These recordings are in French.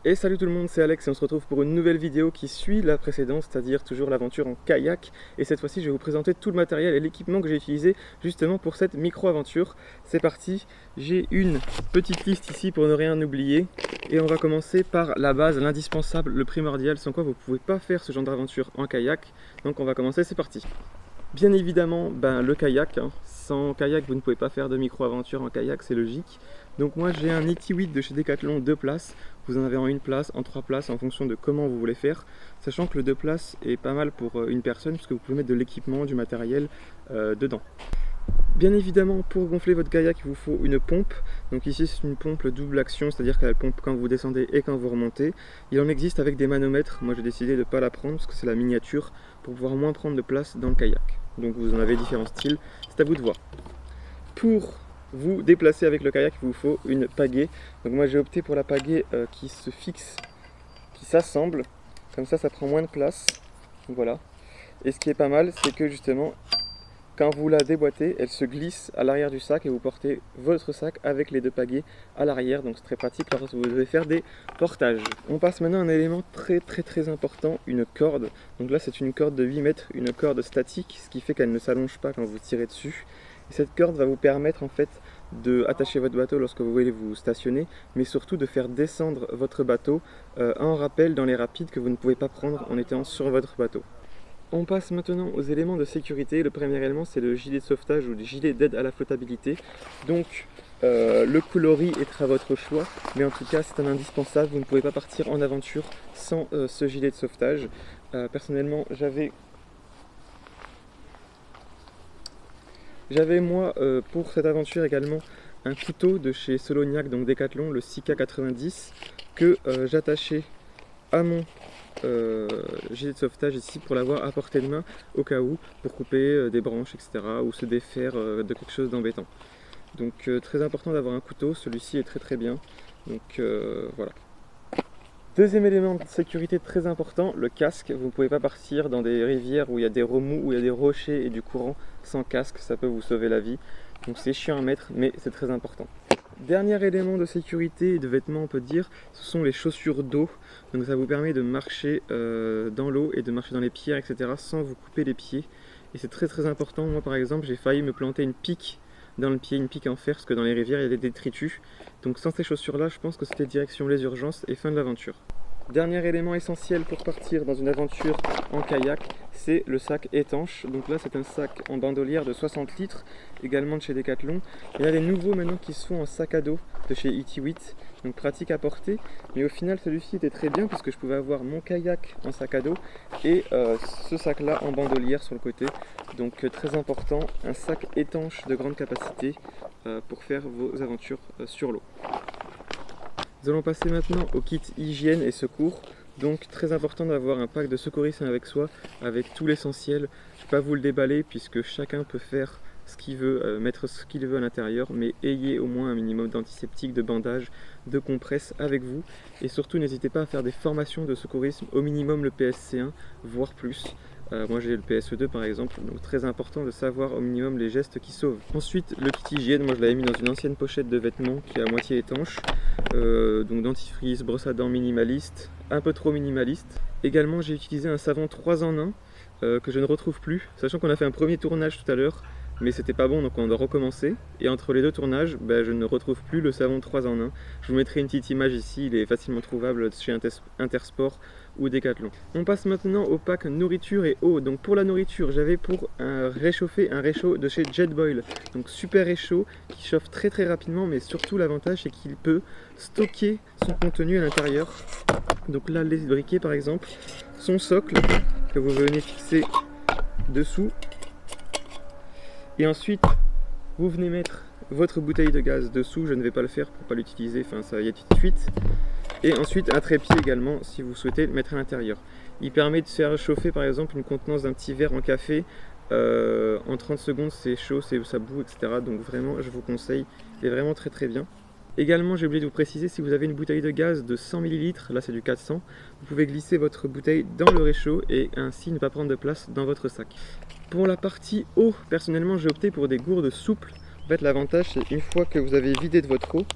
Et salut tout le monde, c'est Alex et on se retrouve pour une nouvelle vidéo qui suit la précédente, c'est-à-dire toujours l'aventure en kayak. Et cette fois-ci, je vais vous présenter tout le matériel et l'équipement que j'ai utilisé justement pour cette micro-aventure. C'est parti, j'ai une petite liste ici pour ne rien oublier. Et on va commencer par la base, l'indispensable, le primordial, sans quoi vous ne pouvez pas faire ce genre d'aventure en kayak. Donc on va commencer, c'est parti. Bien évidemment, le kayak, Sans kayak, vous ne pouvez pas faire de micro-aventure en kayak, c'est logique. Donc moi j'ai un Iti8 de chez Decathlon 2 places. Vous en avez en 1 place, en 3 places, en fonction de comment vous voulez faire. Sachant que le 2 places est pas mal pour une personne, puisque vous pouvez mettre de l'équipement, du matériel dedans. Bien évidemment, pour gonfler votre kayak, il vous faut une pompe. Donc ici c'est une pompe double action, c'est-à-dire qu'elle pompe quand vous descendez et quand vous remontez. Il en existe avec des manomètres. Moi j'ai décidé de ne pas la prendre parce que c'est la miniature, pour pouvoir moins prendre de place dans le kayak. Donc vous en avez différents styles, c'est à vous de voir. Pour vous déplacer avec le kayak, il vous faut une pagaie. Donc moi j'ai opté pour la pagaie qui se fixe, qui s'assemble. Comme ça prend moins de place. Voilà. Et ce qui est pas mal, c'est que justement, quand vous la déboîtez, elle se glisse à l'arrière du sac et vous portez votre sac avec les deux pagaies à l'arrière. Donc c'est très pratique lorsque vous devez faire des portages. On passe maintenant à un élément très important, une corde. Donc là c'est une corde de 8 mètres, une corde statique, ce qui fait qu'elle ne s'allonge pas quand vous tirez dessus. Et cette corde va vous permettre en fait d'attacher votre bateau lorsque vous voulez vous stationner, mais surtout de faire descendre votre bateau en rappel dans les rapides que vous ne pouvez pas prendre en étant sur votre bateau. On passe maintenant aux éléments de sécurité. Le premier élément c'est le gilet de sauvetage ou le gilet d'aide à la flottabilité. Donc le coloris est à votre choix, mais en tout cas c'est un indispensable. Vous ne pouvez pas partir en aventure sans ce gilet de sauvetage. Personnellement j'avais moi pour cette aventure également un couteau de chez Soloniac, donc Decathlon, le 6K90, que j'attachais à mon gilet de sauvetage ici pour l'avoir à portée de main au cas où, pour couper des branches, etc. ou se défaire de quelque chose d'embêtant. Donc très important d'avoir un couteau, celui-ci est très bien. Donc voilà. Deuxième élément de sécurité très important, le casque. Vous ne pouvez pas partir dans des rivières où il y a des remous, où il y a des rochers et du courant sans casque, ça peut vous sauver la vie. Donc c'est chiant à mettre, mais c'est très important. Dernier élément de sécurité et de vêtements, on peut dire, ce sont les chaussures d'eau. Donc ça vous permet de marcher dans l'eau et de marcher dans les pierres, etc. sans vous couper les pieds. Et c'est très important. Moi par exemple, j'ai failli me planter une pique dans le pied, une pique en fer, parce que dans les rivières il y a des détritus. Donc sans ces chaussures là, je pense que c'était direction les urgences et fin de l'aventure. Dernier élément essentiel pour partir dans une aventure en kayak, c'est le sac étanche. Donc là c'est un sac en bandolière de 60 litres, également de chez Decathlon. Il y a des nouveaux maintenant qui se font en sac à dos de chez Iti8, donc pratique à porter. Mais au final celui-ci était très bien puisque je pouvais avoir mon kayak en sac à dos et ce sac là en bandolière sur le côté. Donc très important, un sac étanche de grande capacité pour faire vos aventures sur l'eau. Nous allons passer maintenant au kit hygiène et secours. Donc très important d'avoir un pack de secourisme avec soi, avec tout l'essentiel. Je ne vais pas vous le déballer puisque chacun peut faire ce qu'il veut, mettre ce qu'il veut à l'intérieur, mais ayez au moins un minimum d'antiseptique, de bandage, de compresse avec vous. Et surtout n'hésitez pas à faire des formations de secourisme, au minimum le PSC1, voire plus. Moi j'ai le PSE2 par exemple, donc très important de savoir au minimum les gestes qui sauvent. Ensuite le kit hygiène, moi je l'avais mis dans une ancienne pochette de vêtements qui est à moitié étanche. Donc dentifrice, brosse à dents minimaliste, un peu trop minimaliste. Également j'ai utilisé un savon 3 en 1 que je ne retrouve plus, sachant qu'on a fait un premier tournage tout à l'heure, mais c'était pas bon donc on doit recommencer. Et entre les deux tournages, je ne retrouve plus le savon 3 en 1. Je vous mettrai une petite image ici, il est facilement trouvable chez Intersport ou Decathlon. On passe maintenant au pack nourriture et eau. Donc pour la nourriture, j'avais pour réchauffer un réchaud de chez Jetboil. Donc super réchaud qui chauffe très rapidement, mais surtout l'avantage c'est qu'il peut stocker son contenu à l'intérieur. Donc là les briquets par exemple, son socle que vous venez fixer dessous. Et ensuite, vous venez mettre votre bouteille de gaz dessous. Je ne vais pas le faire pour ne pas l'utiliser, enfin ça y a tout de suite. Et ensuite un trépied également si vous souhaitez le mettre à l'intérieur. Il permet de faire chauffer par exemple une contenance d'un petit verre en café. En 30 secondes c'est chaud, ça bout, etc. Donc vraiment je vous conseille, il est vraiment très bien. Également j'ai oublié de vous préciser, si vous avez une bouteille de gaz de 100 ml, là c'est du 400, vous pouvez glisser votre bouteille dans le réchaud et ainsi ne pas prendre de place dans votre sac. Pour la partie eau, personnellement j'ai opté pour des gourdes souples. En fait l'avantage c'est une fois que vous avez vidé de votre eau,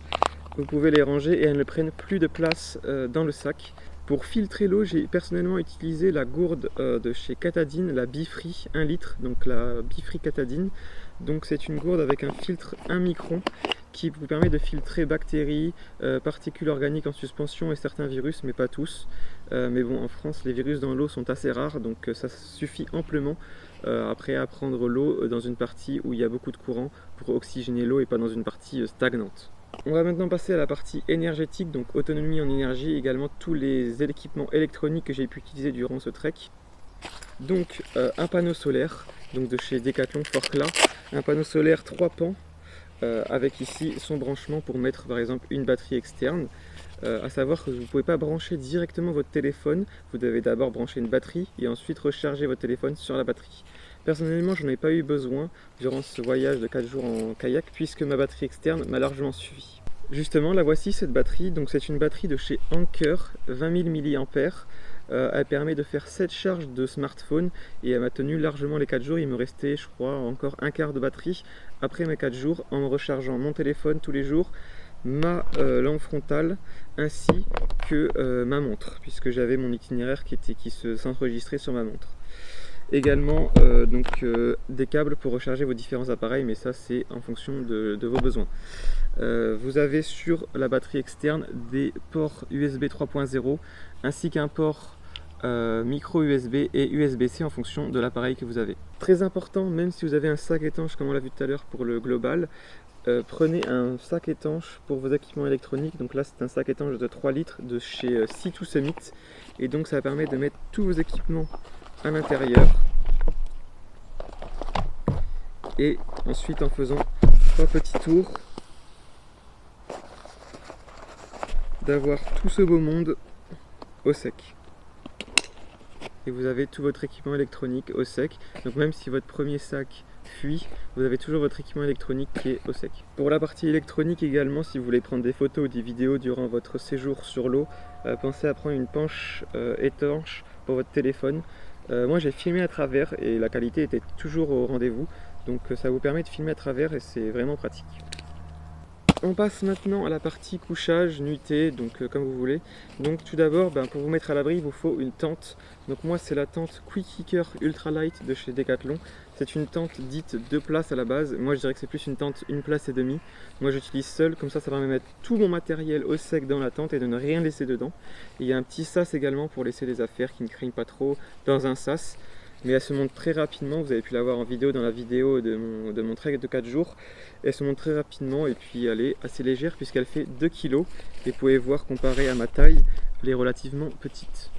vous pouvez les ranger et elles ne prennent plus de place dans le sac. Pour filtrer l'eau, j'ai personnellement utilisé la gourde de chez Katadyn, la Bifree 1 litre, donc la Bifree Katadyn. Donc c'est une gourde avec un filtre 1 micron qui vous permet de filtrer bactéries, particules organiques en suspension et certains virus, mais pas tous. Mais bon, en France, les virus dans l'eau sont assez rares, donc ça suffit amplement après à prendre l'eau dans une partie où il y a beaucoup de courant pour oxygéner l'eau et pas dans une partie stagnante. On va maintenant passer à la partie énergétique, donc autonomie en énergie, également tous les équipements électroniques que j'ai pu utiliser durant ce trek. Donc un panneau solaire, donc de chez Decathlon Forclaz, un panneau solaire 3 pans, avec ici son branchement pour mettre par exemple une batterie externe. À savoir que vous ne pouvez pas brancher directement votre téléphone, vous devez d'abord brancher une batterie et ensuite recharger votre téléphone sur la batterie. Personnellement, je n'en ai pas eu besoin durant ce voyage de 4 jours en kayak puisque ma batterie externe m'a largement suffi. Justement, la voici cette batterie, donc c'est une batterie de chez Anker, 20 000 mAh. Elle permet de faire 7 charges de smartphone et elle m'a tenu largement les 4 jours. Il me restait, je crois, encore un quart de batterie après mes 4 jours en me rechargeant mon téléphone tous les jours, ma lampe frontale ainsi que ma montre, puisque j'avais mon itinéraire qui s'enregistrait sur ma montre. Également des câbles pour recharger vos différents appareils, mais ça c'est en fonction de vos besoins. Vous avez sur la batterie externe des ports USB 3.0 ainsi qu'un port micro USB et USB-C en fonction de l'appareil que vous avez. Très important, même si vous avez un sac étanche comme on l'a vu tout à l'heure pour le global, prenez un sac étanche pour vos équipements électroniques. Donc là c'est un sac étanche de 3 litres de chez C2 Summit et donc ça permet de mettre tous vos équipements à l'intérieur et ensuite en faisant 3 petits tours d'avoir tout ce beau monde au sec. Et vous avez tout votre équipement électronique au sec. Donc même si votre premier sac fuit, vous avez toujours votre équipement électronique qui est au sec. Pour la partie électronique également, si vous voulez prendre des photos ou des vidéos durant votre séjour sur l'eau, pensez à prendre une penche étanche pour votre téléphone. Moi j'ai filmé à travers et la qualité était toujours au rendez-vous. Donc ça vous permet de filmer à travers et c'est vraiment pratique. On passe maintenant à la partie couchage, nuitée, donc comme vous voulez. Donc tout d'abord, pour vous mettre à l'abri, il vous faut une tente. Donc moi c'est la tente Quick Kicker Ultra Light de chez Decathlon. C'est une tente dite 2 places à la base. Moi je dirais que c'est plus une tente 1 place et demie. Moi j'utilise seul, comme ça permet de mettre tout mon matériel au sec dans la tente et de ne rien laisser dedans. Et il y a un petit sas également pour laisser des affaires qui ne craignent pas trop dans un sas. Mais elle se monte très rapidement, vous avez pu la voir en vidéo dans la vidéo de mon trek de 4 jours. Elle se monte très rapidement et puis elle est assez légère puisqu'elle fait 2 kg. Et vous pouvez voir, comparé à ma taille, elle est relativement petite.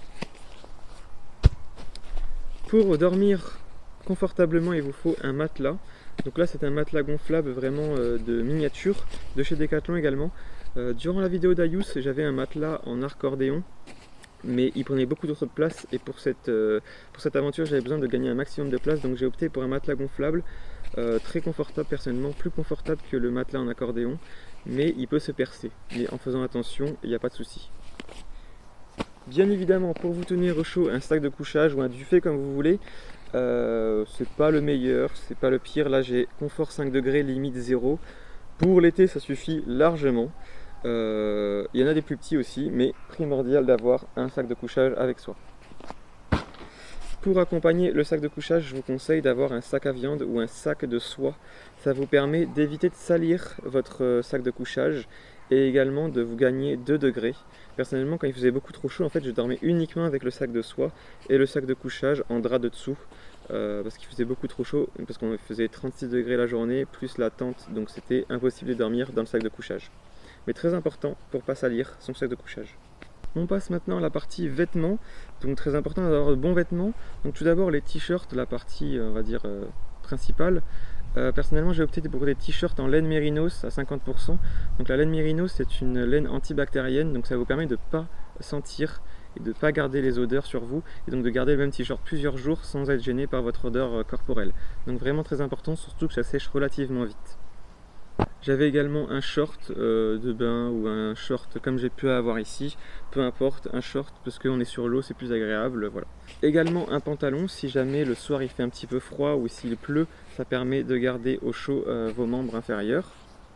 Pour dormir confortablement, il vous faut un matelas. Donc là c'est un matelas gonflable vraiment de miniature, de chez Decathlon également. Durant la vidéo d'Ayous, j'avais un matelas en accordéon, mais il prenait beaucoup trop de place et pour cette aventure j'avais besoin de gagner un maximum de place, donc j'ai opté pour un matelas gonflable très confortable, personnellement plus confortable que le matelas en accordéon, mais il peut se percer, mais en faisant attention il n'y a pas de souci. Bien évidemment, pour vous tenir au chaud, un sac de couchage ou un duvet comme vous voulez, c'est pas le meilleur, c'est pas le pire. Là j'ai confort 5 degrés, limite 0. Pour l'été ça suffit largement. Il y en a des plus petits aussi, mais primordial d'avoir un sac de couchage avec soi. Pour accompagner le sac de couchage, je vous conseille d'avoir un sac à viande ou un sac de soie. Ça vous permet d'éviter de salir votre sac de couchage et également de vous gagner 2 degrés. Personnellement, quand il faisait beaucoup trop chaud, en fait, je dormais uniquement avec le sac de soie et le sac de couchage en drap de dessous. Parce qu'il faisait beaucoup trop chaud, parce qu'on faisait 36 degrés la journée, plus la tente, donc c'était impossible de dormir dans le sac de couchage. Mais très important pour ne pas salir son sac de couchage. On passe maintenant à la partie vêtements, donc très important d'avoir de bons vêtements. Donc tout d'abord les t-shirts, la partie on va dire principale. Personnellement j'ai opté pour des t-shirts en laine mérinos à 50%. Donc la laine mérinos c'est une laine antibactérienne, donc ça vous permet de ne pas sentir et de ne pas garder les odeurs sur vous, et donc de garder le même t-shirt plusieurs jours sans être gêné par votre odeur corporelle. Donc vraiment très important, surtout que ça sèche relativement vite. J'avais également un short de bain ou un short comme j'ai pu avoir ici, peu importe, un short parce qu'on est sur l'eau, c'est plus agréable, voilà. Également un pantalon, si jamais le soir il fait un petit peu froid ou s'il pleut, ça permet de garder au chaud vos membres inférieurs.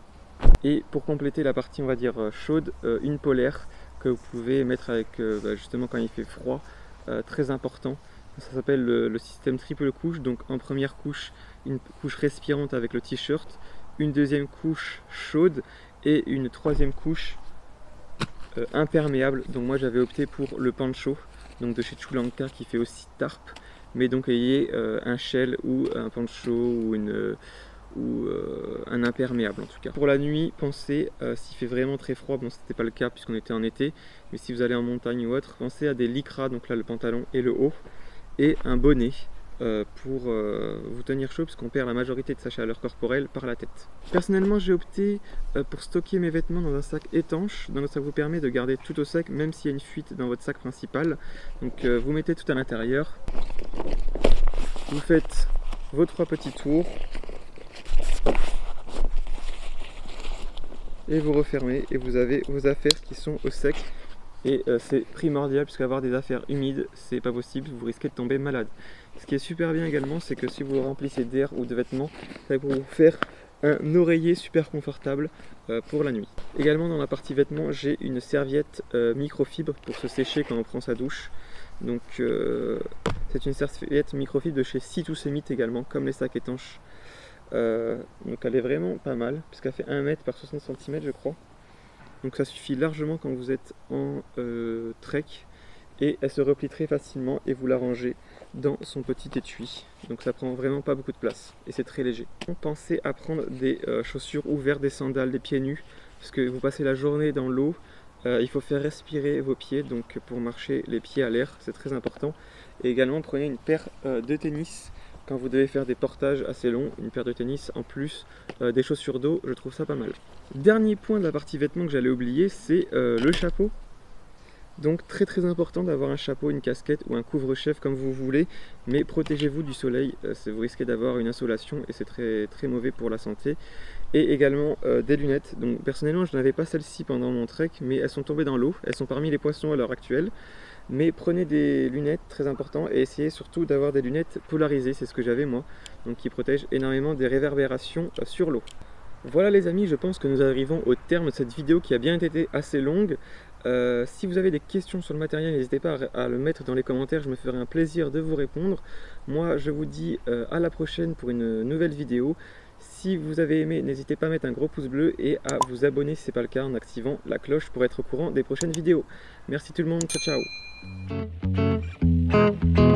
Et pour compléter la partie on va dire chaude, une polaire que vous pouvez mettre avec justement quand il fait froid, très important. Ça s'appelle le système triple couche. Donc en première couche, une couche respirante avec le t-shirt, une deuxième couche chaude et une troisième couche imperméable. Donc moi j'avais opté pour le Pancho, donc de chez Chulanka, qui fait aussi tarp, mais donc ayez un shell ou un Pancho ou un imperméable en tout cas. Pour la nuit, pensez, s'il fait vraiment très froid, bon c'était pas le cas puisqu'on était en été, mais si vous allez en montagne ou autre, pensez à des lycra, donc là le pantalon et le haut, et un bonnet pour vous tenir chaud, puisqu'on perd la majorité de sa chaleur corporelle par la tête. Personnellement, j'ai opté pour stocker mes vêtements dans un sac étanche, donc ça vous permet de garder tout au sec, même s'il y a une fuite dans votre sac principal. Donc vous mettez tout à l'intérieur, vous faites vos 3 petits tours, et vous refermez, et vous avez vos affaires qui sont au sec. Et c'est primordial, puisqu'avoir des affaires humides, c'est pas possible, vous risquez de tomber malade. Ce qui est super bien également, c'est que si vous le remplissez d'air ou de vêtements, ça va vous faire un oreiller super confortable pour la nuit. Également dans la partie vêtements, j'ai une serviette microfibre pour se sécher quand on prend sa douche. Donc c'est une serviette microfibre de chez Sea2Semit également, comme les sacs étanches. Donc elle est vraiment pas mal, puisqu'elle fait 1 mètre par 60 cm je crois. Donc ça suffit largement quand vous êtes en trek, et elle se replie très facilement et vous la rangez dans son petit étui. Donc ça prend vraiment pas beaucoup de place et c'est très léger. Pensez à prendre des chaussures ouvertes, des sandales, des pieds nus, parce que vous passez la journée dans l'eau, il faut faire respirer vos pieds, donc pour marcher les pieds à l'air, c'est très important. Et également prenez une paire de tennis. Quand vous devez faire des portages assez longs, une paire de tennis en plus des chaussures d'eau, je trouve ça pas mal. Dernier point de la partie vêtements que j'allais oublier, c'est le chapeau. Donc très important d'avoir un chapeau, une casquette ou un couvre-chef comme vous voulez, mais protégez-vous du soleil, vous risquez d'avoir une insolation et c'est très mauvais pour la santé. Et également des lunettes. Donc personnellement je n'avais pas celles-ci pendant mon trek, mais elles sont tombées dans l'eau, elles sont parmi les poissons à l'heure actuelle. Mais prenez des lunettes, très important, et essayez surtout d'avoir des lunettes polarisées, c'est ce que j'avais moi, donc qui protègent énormément des réverbérations sur l'eau. Voilà les amis, je pense que nous arrivons au terme de cette vidéo qui a bien été assez longue. Si vous avez des questions sur le matériel, n'hésitez pas à le mettre dans les commentaires, je me ferai un plaisir de vous répondre. Moi je vous dis à la prochaine pour une nouvelle vidéo. Si vous avez aimé, n'hésitez pas à mettre un gros pouce bleu et à vous abonner si ce n'est pas le cas en activant la cloche pour être au courant des prochaines vidéos. Merci tout le monde, ciao ciao.